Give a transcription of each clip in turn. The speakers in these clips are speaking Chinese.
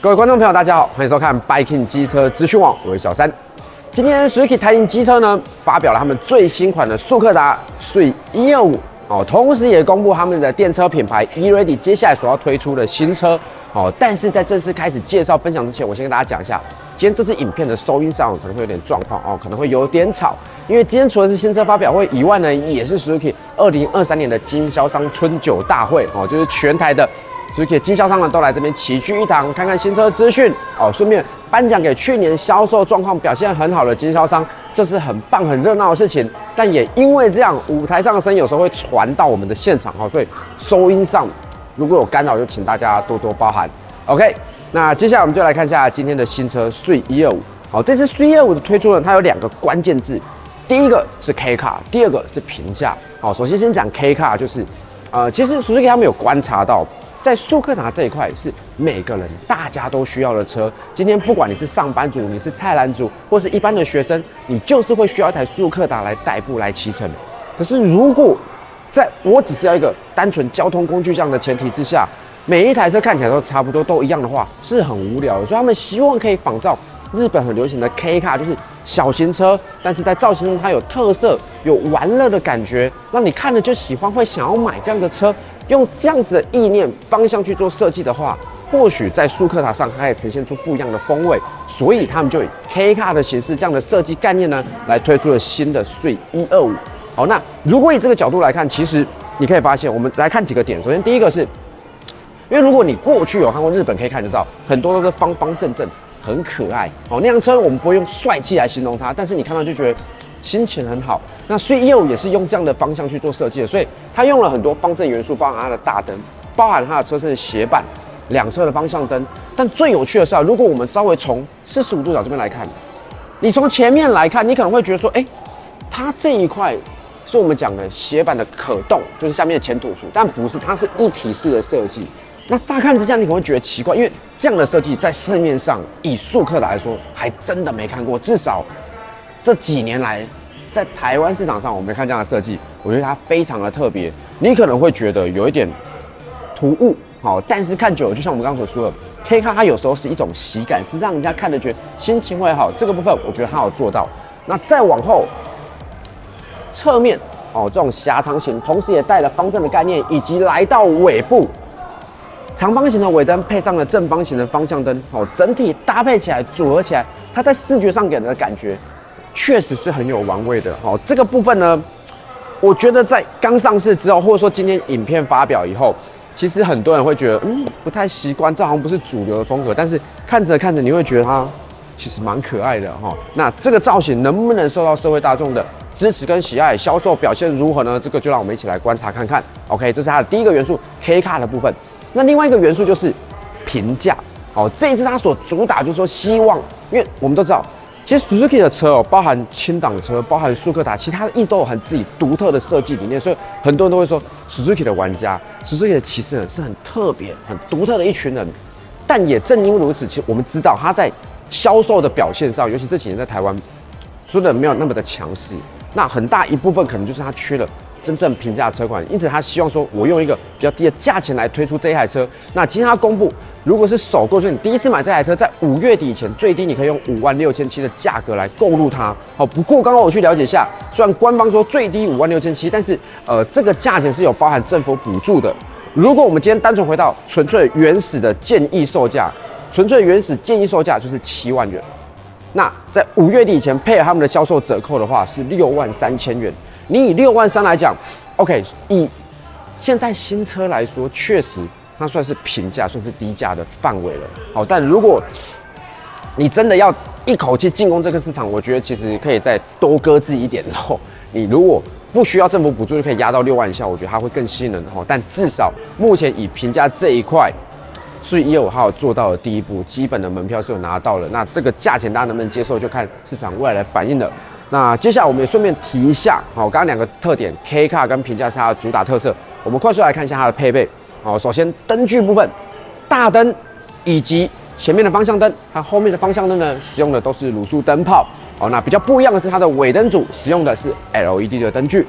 各位观众朋友，大家好，欢迎收看 Biking 机车资讯网，我是小三。今天 Suzuki 台银机车呢，发表了他们最新款的速克达 Street 125哦，同时也公布他们的电车品牌 E-Ready 接下来所要推出的新车哦。但是在正式开始介绍分享之前，我先跟大家讲一下，今天这支影片的收音上可能会有点状况哦，可能会有点吵，因为今天除了是新车发表会以外呢，也是 Suzuki 2023年的经销商春酒大会哦，就是全台的。Suzuki 经销商呢都来这边齐聚一堂，看看新车资讯哦，顺便颁奖给去年销售状况表现很好的经销商，这是很棒很热闹的事情。但也因为这样，舞台上的声音有时候会传到我们的现场哦，所以收音上如果有干扰，就请大家多多包涵。OK， 那接下来我们就来看一下今天的新车 Street 125。好，这支 Street 125的推出呢，它有两个关键字，第一个是 K car， 第二个是平价。好，首先先讲 K car， 就是其实 Suzuki 他们有观察到。在速克达这一块是每个人大家都需要的车。今天不管你是上班族，你是菜篮族，或是一般的学生，你就是会需要一台速克达来代步、来骑乘。可是如果在我只是要一个单纯交通工具这样的前提之下，每一台车看起来都差不多、都一样的话，是很无聊的。所以他们希望可以仿照日本很流行的 K car， 就是小型车，但是在造型中它有特色、有玩乐的感觉，让你看了就喜欢，会想要买这样的车。用这样子的意念方向去做设计的话，或许在速克达上它也呈现出不一样的风味，所以他们就以 K car 的形式这样的设计概念呢，来推出了新的 Street 125。好，那如果以这个角度来看，其实你可以发现，我们来看几个点。首先，第一个是，因为如果你过去有看过日本 K car， 你就知道很多都是方方正正，很可爱。哦，那辆车我们不会用帅气来形容它，但是你看到就觉得心情很好。那Street 125也是用这样的方向去做设计的，所以它用了很多方正元素，包含它的大灯，包含它的车身的斜板、两侧的方向灯。但最有趣的是如果我们稍微从45度角这边来看，你从前面来看，你可能会觉得说，它这一块是我们讲的斜板的可动，就是下面的前土柱，但不是，它是一体式的设计。那乍看之下，你可能会觉得奇怪，因为这样的设计在市面上以速克达来说，还真的没看过，至少这几年来。在台湾市场上，我们看这样的设计，我觉得它非常的特别。你可能会觉得有一点突兀，好，但是看久了，就像我们刚刚所说的 ，K car 它有时候是一种喜感，是让人家看着觉得心情会好。这个部分我觉得它有做到。那再往后，侧面哦，这种狭长型，同时也带了方正的概念，以及来到尾部，长方形的尾灯配上了正方形的方向灯，哦，整体搭配起来、组合起来，它在视觉上给人的感觉。确实是很有玩味的，好，这个部分呢，我觉得在刚上市之后，或者说今天影片发表以后，其实很多人会觉得，不太习惯，这好像不是主流的风格。但是看着看着，你会觉得它其实蛮可爱的哈。那这个造型能不能受到社会大众的支持跟喜爱，销售表现如何呢？这个就让我们一起来观察看看。OK， 这是它的第一个元素 K car 的部分。那另外一个元素就是平价，好，这一次它所主打就是说希望，因为我们都知道。其实 Suzuki 的车哦，包含轻档车，包含速克达，其他一都有很自己独特的设计理念，所以很多人都会说 Suzuki 的玩家、Suzuki 的骑士人是很特别、很独特的一群人。但也正因为如此，其实我们知道它在销售的表现上，尤其这几年在台湾，说的没有那么的强势。那很大一部分可能就是它缺了真正平价车款，因此他希望说，我用一个比较低的价钱来推出这一台车。那今天他公布。如果是首购，就是你第一次买这台车，在5月底以前，最低你可以用56700的价格来购入它。好，不过刚刚我去了解一下，虽然官方说最低56700，但是这个价钱是有包含政府补助的。如果我们今天单纯回到纯粹原始的建议售价，纯粹原始建议售价就是7万元。那在5月底以前配合他们的销售折扣的话是63000元。你以6万3来讲 ，OK， 以现在新车来说，确实。它算是平价，算是低价的范围了。好，但如果你真的要一口气进攻这个市场，我觉得其实可以再多搁置一点。然后你如果不需要政府补助，就可以压到6万以下，我觉得它会更吸引人。但至少目前以平价这一块Street 125它有做到了第一步，基本的门票是有拿到了。那这个价钱大家能不能接受，就看市场未来的反应了。那接下来我们也顺便提一下，好，刚刚两个特点 ，K car 跟平价是它的主打特色。我们快速来看一下它的配备。好，首先灯具部分，大灯以及前面的方向灯，它后面的方向灯呢，使用的都是卤素灯泡。那比较不一样的是它的尾灯组使用的是 LED 的灯具。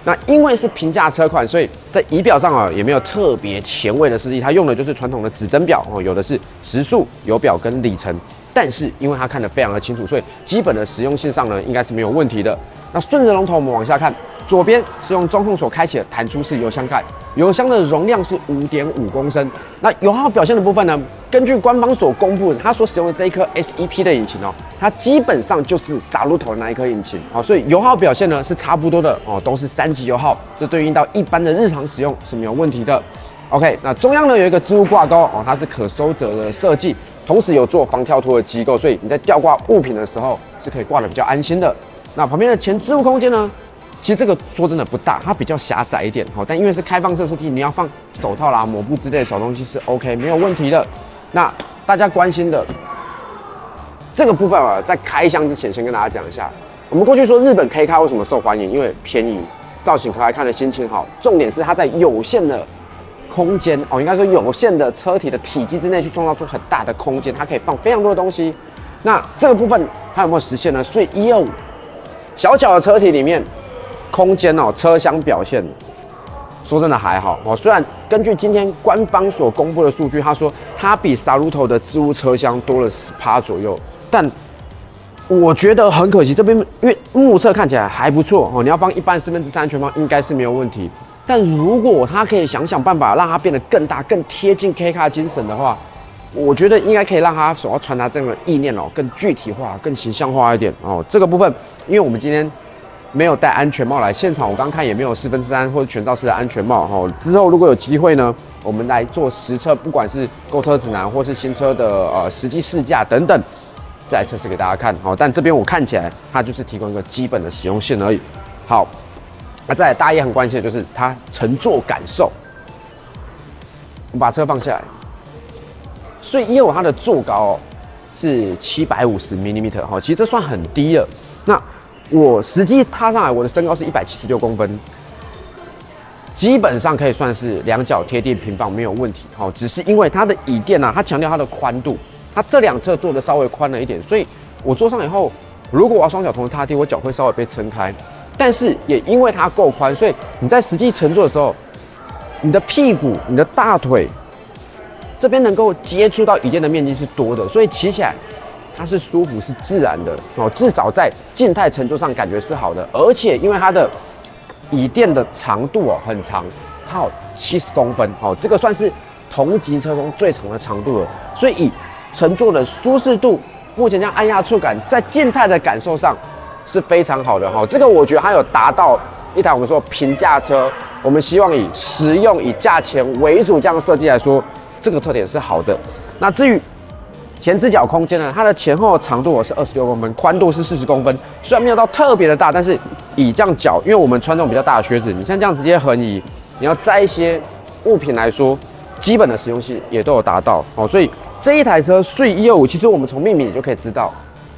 那因为是平价车款，所以在仪表上啊也没有特别前卫的设计，它用的就是传统的指针表哦，有的是时速、油表跟里程。但是因为它看得非常的清楚，所以基本的实用性上呢，应该是没有问题的。那顺着龙头我们往下看，左边是用中控所开启的弹出式油箱盖，油箱的容量是5.5公升。那油耗表现的部分呢，根据官方所公布的，它所使用的这一颗 SEP 的引擎哦，它基本上就是Saluto的那一颗引擎哦，所以油耗表现呢是差不多的哦，都是3级油耗，这对应到一般的日常使用是没有问题的。OK， 那中央呢有一个置物挂钩哦，它是可收折的设计。同时有做防跳脱的机构，所以你在吊挂物品的时候是可以挂得比较安心的。那旁边的前置物空间呢，其实这个说真的不大，它比较狭窄一点，好，但因为是开放式设计，你要放手套啦、抹布之类的小东西是 OK 没有问题的。那大家关心的这个部分啊，在开箱之前先跟大家讲一下，我们过去说日本 K 卡为什么受欢迎，因为便宜、造型可爱、看的心情好，重点是它在有限的空间哦，应该说有限的车体的体积之内去创造出很大的空间，它可以放非常多的东西。那这个部分它有没有实现呢？所以125小巧的车体里面，空间哦，车厢表现，说真的还好哦。虽然根据今天官方所公布的数据，他说它比 Saluto 的置物车厢多了10%左右，但我觉得很可惜，这边因为目测看起来还不错哦，你要放一般3/4安全帽应该是没有问题。但如果他可以想办法让它变得更大、更贴近 K 卡精神的话，我觉得应该可以让他所要传达这样的意念哦，更具体化、更形象化一点哦。这个部分，因为我们今天没有戴安全帽来现场，我刚看也没有4/4安或者全罩式的安全帽哦。之后如果有机会呢，我们来做实测，不管是购车指南或是新车的实际试驾等等，再来测试给大家看哦。但这边我看起来，它就是提供一个基本的使用性而已。好。那再来，大家也很关心的就是它乘坐感受。我们把车放下来，所以125它的座高哦是750mm哈，其实这算很低了。那我实际踏上来，我的身高是176公分，基本上可以算是两脚贴地平放没有问题。好，只是因为它的椅垫啊，它强调它的宽度，它这两侧做的稍微宽了一点，所以我坐上以后，如果我要双脚同时踏地，我脚会稍微被撑开。但是也因为它够宽，所以你在实际乘坐的时候，你的屁股、你的大腿这边能够接触到椅垫的面积是多的，所以骑起来它是舒服、是自然的哦。至少在静态乘坐上感觉是好的，而且因为它的椅垫的长度哦很长，它有70公分哦，这个算是同级车中最长的长度了。所以以乘坐的舒适度，目前这样按压触感，在静态的感受上。是非常好的哈，这个我觉得它有达到一台我们说平价车，我们希望以实用、以价钱为主这样的设计来说，这个特点是好的。那至于前置脚空间呢，它的前后长度是26公分，宽度是40公分，虽然没有到特别的大，但是以这样脚，因为我们穿这种比较大的靴子，你像这样直接横移，你要载一些物品来说，基本的实用性也都有达到哦。所以这一台车Sui 125，其实我们从命名你就可以知道。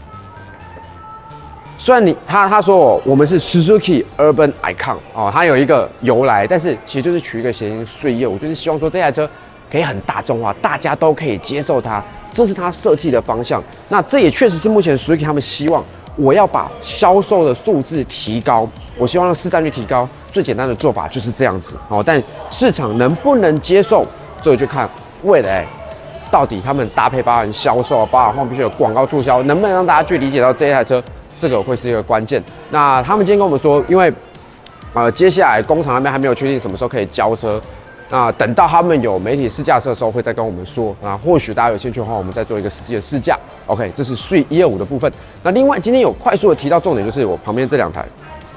虽然他说我们是 Suzuki Urban Icon 哦，它有一个由来，但是其实就是取一个谐音Sui 125，就是希望说这台车可以很大众化，大家都可以接受它，这是它设计的方向。那这也确实是目前 Suzuki 他们希望，我要把销售的数字提高，我希望让市占率提高。最简单的做法就是这样子哦，但市场能不能接受，这个就看未来到底他们搭配包含销售、包含后面必须有广告促销，能不能让大家去理解到这一台车。这个会是一个关键。那他们今天跟我们说，因为接下来工厂那边还没有确定什么时候可以交车，那等到他们有媒体试驾车的时候，会再跟我们说。那或许大家有兴趣的话，我们再做一个实际的试驾。OK， 这是Sui 125的部分。那另外今天有快速的提到重点，就是我旁边这两台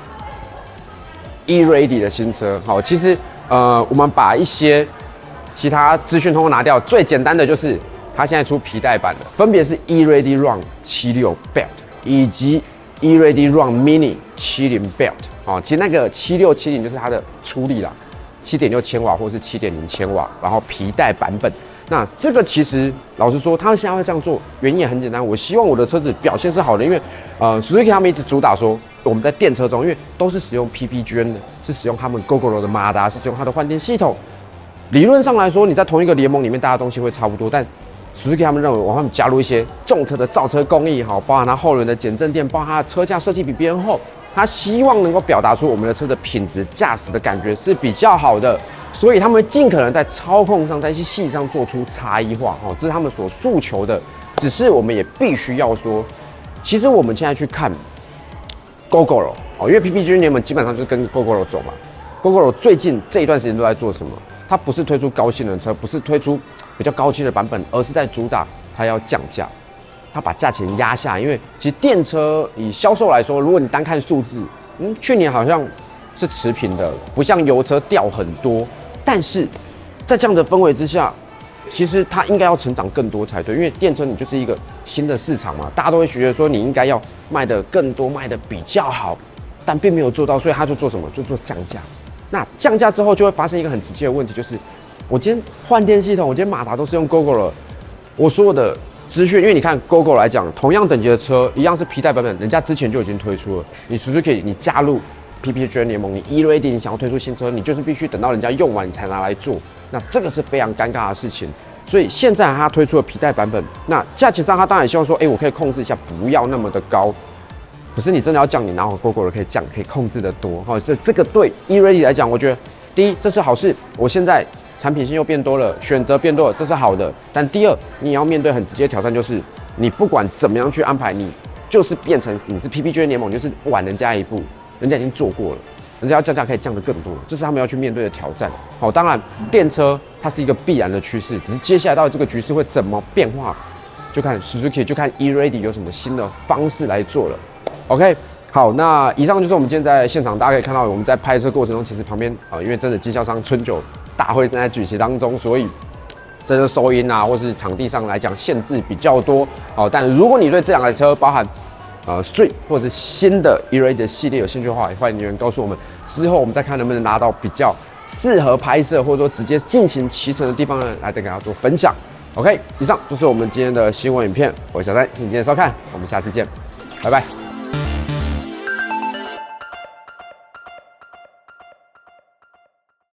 E-Ready 的新车。好，其实我们把一些其他资讯通通拿掉，最简单的就是它现在出皮带版的，分别是 E-Ready Run 76 Belt。以及 E-Ready Run Mini 70 Belt 哦，其实那个7670就是它的出力啦，7.6千瓦或是7.0千瓦，然后皮带版本。那这个其实老实说，他们现在会这样做，原因也很简单，我希望我的车子表现是好的，因为Suzuki 他们一直主打说我们在电车中，因为都是使用 PPGN 的，是使用他们 Gogoro 的马达，是使用它的换电系统。理论上来说，你在同一个联盟里面，大家东西会差不多，但Suzuki 他们认为，我们加入一些重车的造车工艺，好，包含它后轮的减震垫，包含它的车架设计比别人厚， 他希望能够表达出我们的车的品质、驾驶的感觉是比较好的，所以他们尽可能在操控上，在一些细节上做出差异化，这是他们所诉求的。只是我们也必须要说，其实我们现在去看 Gogoro 因为 PPG 联盟基本上就是跟 Gogoro 走嘛。Gogoro 最近这一段时间都在做什么？它不是推出高性能车，不是推出比较高阶的版本，而是在主打它要降价，它把价钱压下。因为其实电车以销售来说，如果你单看数字，去年好像是持平的，不像油车掉很多。但是在这样的氛围之下，其实它应该要成长更多才对，因为电车你就是一个新的市场嘛，大家都会觉得说你应该要卖的更多，卖的比较好，但并没有做到，所以他就做什么？就做降价。那降价之后就会发生一个很直接的问题，就是我今天换电系统，我今天马达都是用 Gogoro， 我所有的资讯，因为你看 Gogoro 来讲，同样等级的车，一样是皮带版本，人家之前就已经推出了，你Suzuki你加入 PPG 联盟，你 E-Ready 你想要推出新车，你就是必须等到人家用完你才拿来做，那这个是非常尴尬的事情。所以现在他推出了皮带版本，那价钱上他当然希望说，我可以控制一下，不要那么的高。可是你真的要降，你拿我 Gogoro 可以降，可以控制的多。这个对 E-Ready 来讲，我觉得第一这是好事，我现在产品线又变多了，选择变多了，这是好的。但第二，你也要面对很直接的挑战，就是你不管怎么样去安排，你就是变成你是 PPG 联盟，你就是晚人家一步，人家已经做过了，人家要降价可以降得更多，这是他们要去面对的挑战。当然电车它是一个必然的趋势，只是接下来到底这个局势会怎么变化，就看 Suzuki 就看 E-Ready 有什么新的方式来做了。OK， 好，那以上就是我们今天在现场，大家可以看到我们在拍摄过程中，其实旁边因为真的经销商春酒大会正在举行当中，所以这个收音或是场地上来讲限制比较多。但如果你对这两台车，包含Street 或者是新的 E-Ready 系列有兴趣的话，也欢迎留言告诉我们，之后我们再看能不能拿到比较适合拍摄或者说直接进行骑乘的地方呢，来再给大家做分享。OK， 以上就是我们今天的新闻影片，我是小三，谢谢你今天的收看，我们下次见，拜拜。